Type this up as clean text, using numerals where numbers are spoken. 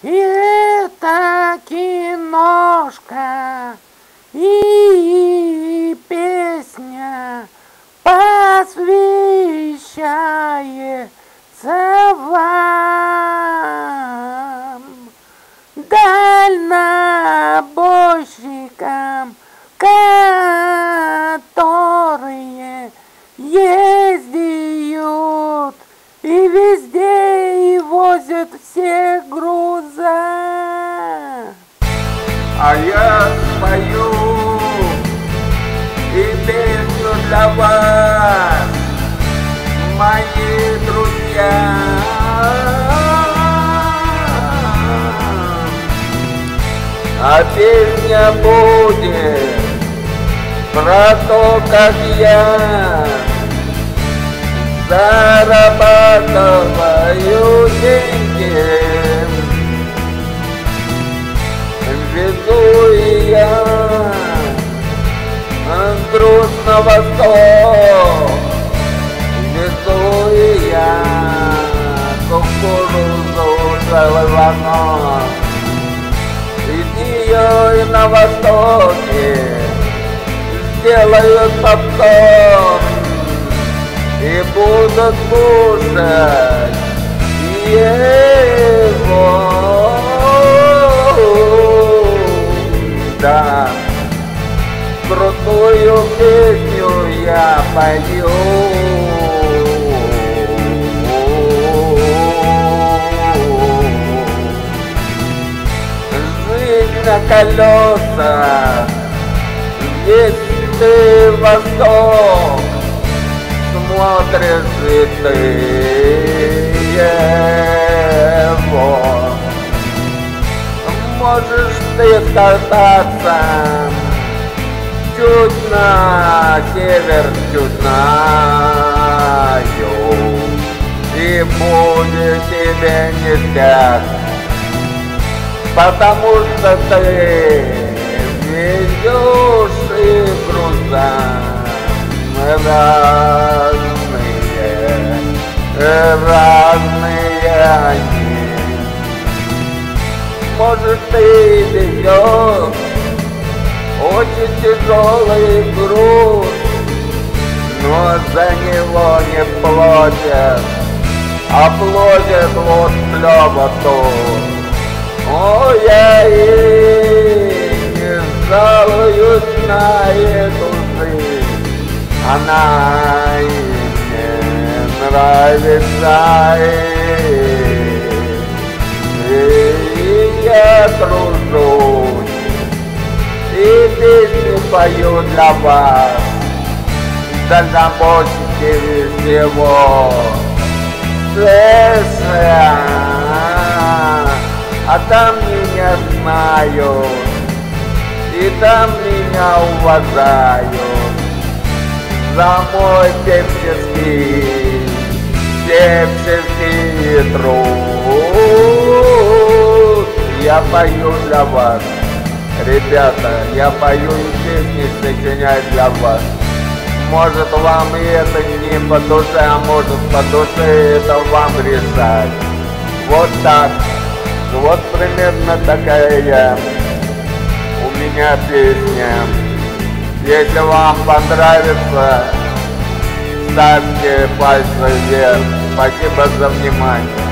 И это киношка, и песня посвящается вам, дальнобойщикам, которые ездят и везде и возят все груза. А я спою и песню для вас, мои друзья. А песня будет про то, как я зарабатываю деньги. Везу я груз на восток, везу я кукурузу зеленую. Ее и на востоке сделают попкорн и будут кушать его. Да, крутую песню я пою. Жизнь на колесах, если ты в восток смотришь, и ты его. Можешь ты скататься чуть на север, чуть на юг, и будет тебе ништяк, потому что ты везешь и груза разные они. Может, ты везешь очень тяжелый груз, но за него не платят, а платят вот клёвоту. О, я и не жалуюсь на эту жизнь, она и мне нравится, и я тружусь, и песни пою для вас, дальнобойщики всего США. А там меня знают, и там меня уважают за мой певческий труд. Я пою для вас, ребята, я пою и песни сочиняю для вас. Может, вам и это не по душе, а может, по душе это вам решать. Вот так. Вот примерно такая у меня песня. Если вам понравится, ставьте пальцы вверх. Спасибо за внимание.